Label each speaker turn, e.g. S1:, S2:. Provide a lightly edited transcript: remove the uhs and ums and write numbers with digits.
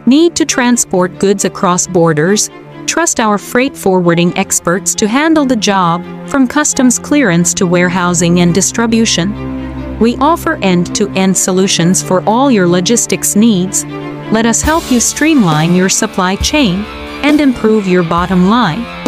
S1: Need to transport goods across borders? Trust our freight forwarding experts to handle the job, from customs clearance to warehousing and distribution. We offer end-to-end solutions for all your logistics needs. Let us help you streamline your supply chain and improve your bottom line.